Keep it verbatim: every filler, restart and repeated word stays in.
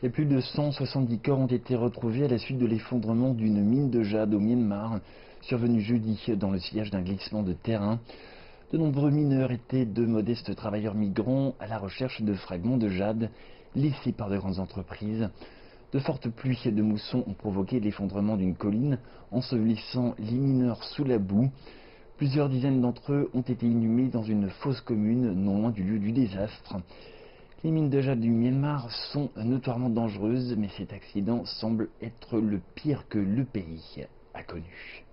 Et plus de cent soixante-dix corps ont été retrouvés à la suite de l'effondrement d'une mine de jade au Myanmar, survenu jeudi dans le sillage d'un glissement de terrain. De nombreux mineurs étaient de modestes travailleurs migrants à la recherche de fragments de jade laissés par de grandes entreprises. De fortes pluies de mousson ont provoqué l'effondrement d'une colline, ensevelissant les mineurs sous la boue. Plusieurs dizaines d'entre eux ont été inhumés dans une fosse commune non loin du lieu du désastre. Les mines de jade du Myanmar sont notoirement dangereuses, mais cet accident semble être le pire que le pays a connu.